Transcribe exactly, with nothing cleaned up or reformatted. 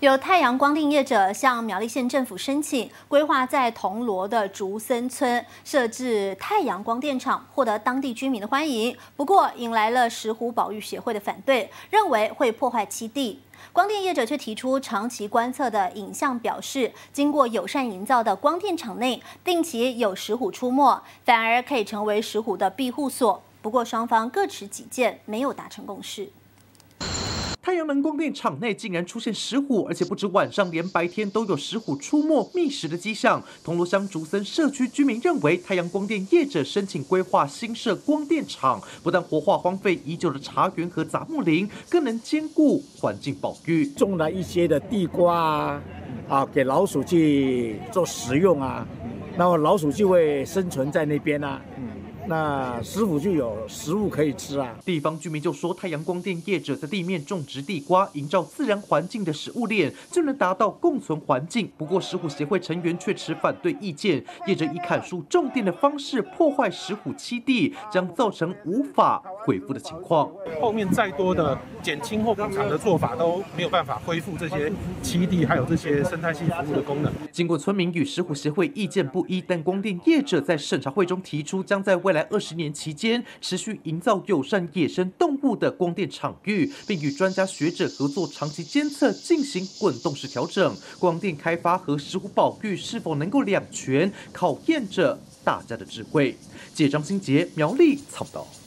有太阳光电业者向苗栗县政府申请，规划在铜锣的竹森村设置太阳光电厂，获得当地居民的欢迎。不过，引来了石虎保育协会的反对，认为会破坏栖地。光电业者却提出，长期观测的影像表示，经过友善营造的光电厂内，定期有石虎出没，反而可以成为石虎的庇护所。不过，双方各持己见，没有达成共识。 太阳能光电厂内竟然出现石虎，而且不止晚上，连白天都有石虎出没觅食的迹象。铜锣乡竹森社区居民认为，太阳光电业者申请规划新设光电厂，不但活化荒废已久的茶园和杂木林，更能兼顾环境保育。 种了一些的地瓜啊，啊，给老鼠去做食用啊，那么老鼠就会生存在那边啊。 那石虎就有食物可以吃啊！ 地方居民就说，太阳光电业者在地面种植地瓜，营造自然环境的食物链，就能达到共存环境。不过，石虎协会成员却持反对意见，业者以砍树种电的方式破坏石虎栖地，将造成无法恢复的情况。 后面再多的减轻或补偿的做法，都没有办法恢复这些栖地还有这些生态系服务的功能。 经过村民与石虎协会意见不一，但光电业者在审查会中提出，将在未来二十年期间持续营造友善野生动物的光电场域，并与专家学者合作长期监测，进行滚动式调整。光电开发和石虎保育是否能够两全，考验着大家的智慧。记者张新杰苗栗采报道。